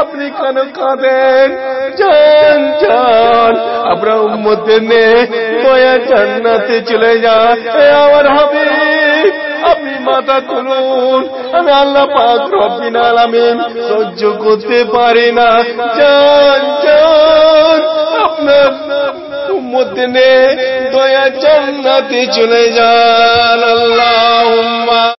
আপনি কেন কাঁদেন? যান যান, আপনার উম্মতদের নিয়ে দয়া জান্নাতে চলে যান। আমার হাবিব, আপনি মাথা তুলুন, আমি আল্লাহ পাক রব্বুল আলামিন সহ্য করতে পারি না। যান যান, আপনার উম্মতদের নিয়ে দয়া জান্নাতে চলে যান। আল্লাহুম্মা